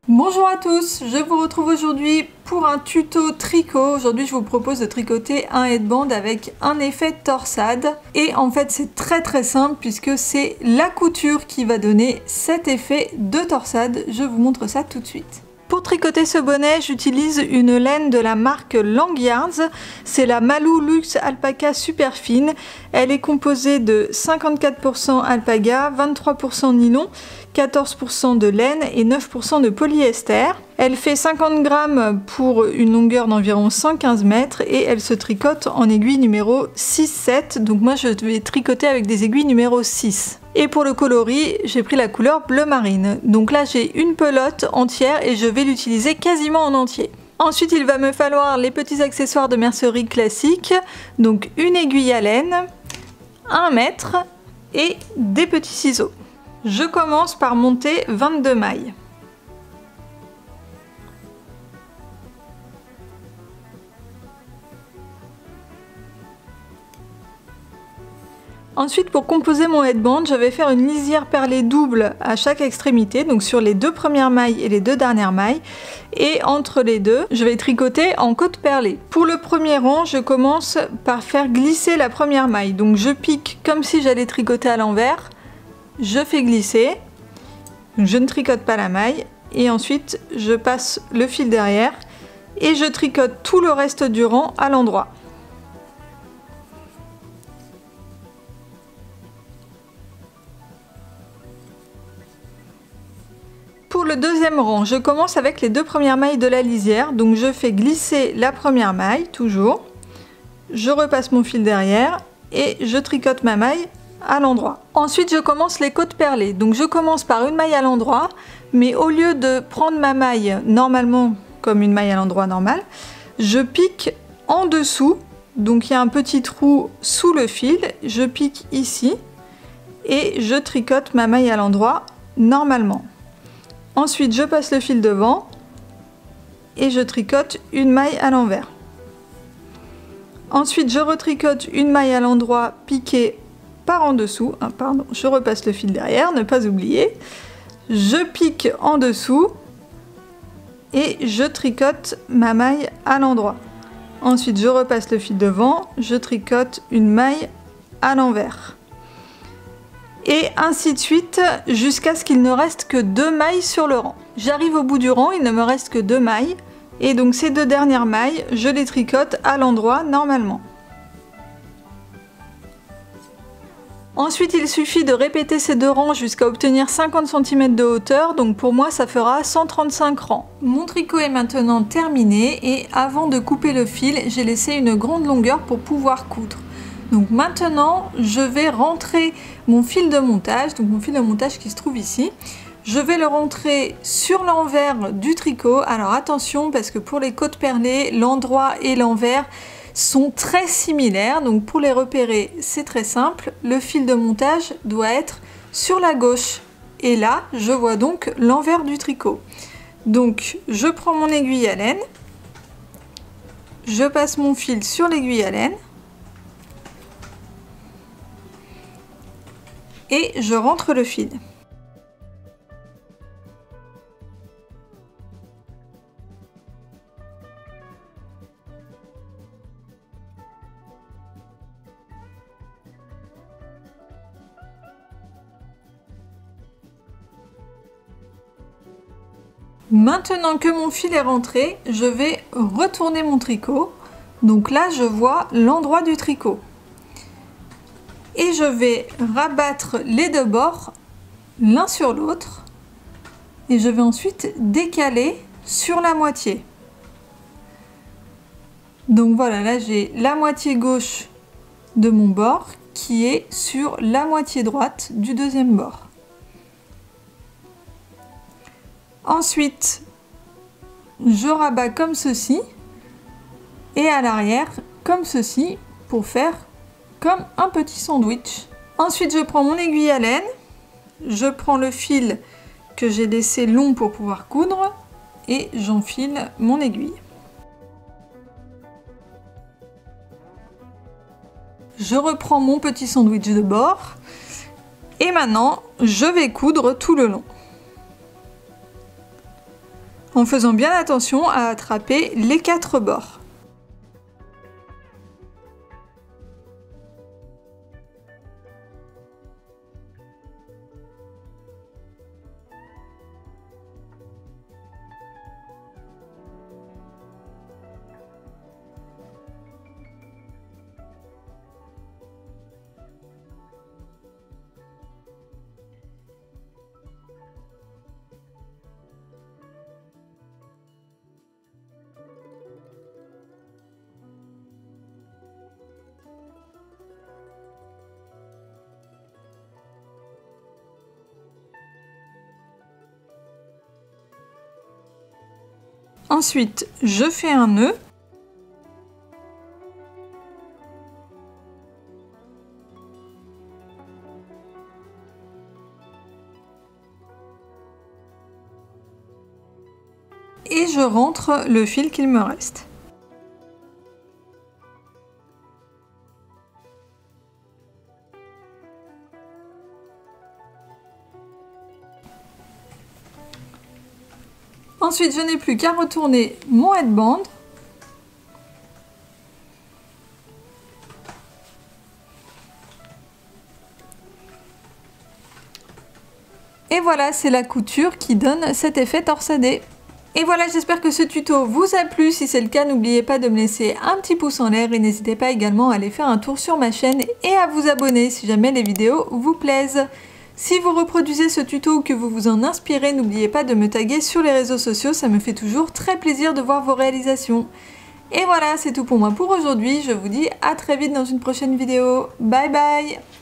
Bonjour à tous, je vous retrouve aujourd'hui pour un tuto tricot. Aujourd'hui je vous propose de tricoter un headband avec un effet torsade. Et en fait c'est très simple puisque c'est la couture qui va donner cet effet de torsade. Je vous montre ça tout de suite. Pour tricoter ce bonnet, j'utilise une laine de la marque Langyards. C'est la Malou Luxe Alpaca super fine. Elle est composée de 54% alpaga, 23% nylon, 14% de laine et 9% de polyester. Elle fait 50 grammes pour une longueur d'environ 115 mètres et elle se tricote en aiguille numéro 6-7. Donc moi je vais tricoter avec des aiguilles numéro 6. Et pour le coloris, j'ai pris la couleur bleu marine. Donc là j'ai une pelote entière et je vais l'utiliser quasiment en entier. Ensuite il va me falloir les petits accessoires de mercerie classiques. Donc une aiguille à laine, 1 mètre et des petits ciseaux. Je commence par monter 22 mailles. Ensuite, pour composer mon headband, je vais faire une lisière perlée double à chaque extrémité, donc sur les deux premières mailles et les deux dernières mailles. Et entre les deux, je vais tricoter en côte perlée. Pour le premier rang, je commence par faire glisser la première maille. Donc je pique comme si j'allais tricoter à l'envers. Je fais glisser. Je ne tricote pas la maille. Et ensuite, je passe le fil derrière. Et je tricote tout le reste du rang à l'endroit. Pour le deuxième rang, je commence avec les deux premières mailles de la lisière. Donc je fais glisser la première maille, toujours. Je repasse mon fil derrière et je tricote ma maille à l'endroit. Ensuite, je commence les côtes perlées. Donc je commence par une maille à l'endroit, mais au lieu de prendre ma maille normalement comme une maille à l'endroit normale, je pique en dessous. Donc il y a un petit trou sous le fil. Je pique ici et je tricote ma maille à l'endroit normalement. Ensuite, je passe le fil devant et je tricote une maille à l'envers. Ensuite, je retricote une maille à l'endroit piquée par en dessous. Je repasse le fil derrière, ne pas oublier. Je pique en dessous et je tricote ma maille à l'endroit. Ensuite, je repasse le fil devant, je tricote une maille à l'envers. Et ainsi de suite jusqu'à ce qu'il ne reste que 2 mailles sur le rang. J'arrive au bout du rang, il ne me reste que 2 mailles. Et donc ces 2 dernières mailles, je les tricote à l'endroit normalement. Ensuite, il suffit de répéter ces 2 rangs jusqu'à obtenir 50 cm de hauteur. Donc pour moi, ça fera 135 rangs. Mon tricot est maintenant terminé et avant de couper le fil, j'ai laissé une grande longueur pour pouvoir coudre. Donc maintenant, je vais rentrer mon fil de montage, donc mon fil de montage qui se trouve ici. Je vais le rentrer sur l'envers du tricot. Alors attention parce que pour les côtes perlées, l'endroit et l'envers sont très similaires. Donc pour les repérer, c'est très simple. Le fil de montage doit être sur la gauche. Et là, je vois donc l'envers du tricot. Donc je prends mon aiguille à laine. Je passe mon fil sur l'aiguille à laine. Et je rentre le fil. Maintenant que mon fil est rentré, je vais retourner mon tricot. Donc là, je vois l'endroit du tricot. Et je vais rabattre les 2 bords l'un sur l'autre et je vais ensuite décaler sur la moitié. Donc voilà, là j'ai la moitié gauche de mon bord qui est sur la moitié droite du deuxième bord. Ensuite, je rabats comme ceci et à l'arrière comme ceci pour faire comme un petit sandwich. Ensuite, je prends mon aiguille à laine, je prends le fil que j'ai laissé long pour pouvoir coudre et j'enfile mon aiguille. Je reprends mon petit sandwich de bord et maintenant je vais coudre tout le long. en faisant bien attention à attraper les 4 bords. Ensuite, je fais un nœud. Et je rentre le fil qu'il me reste. Ensuite, je n'ai plus qu'à retourner mon headband. Et voilà, c'est la couture qui donne cet effet torsadé. Et voilà, j'espère que ce tuto vous a plu. Si c'est le cas, n'oubliez pas de me laisser un petit pouce en l'air et n'hésitez pas également à aller faire un tour sur ma chaîne et à vous abonner si jamais les vidéos vous plaisent. Si vous reproduisez ce tuto ou que vous vous en inspirez, n'oubliez pas de me taguer sur les réseaux sociaux, ça me fait toujours très plaisir de voir vos réalisations. Et voilà, c'est tout pour moi pour aujourd'hui, je vous dis à très vite dans une prochaine vidéo. Bye bye!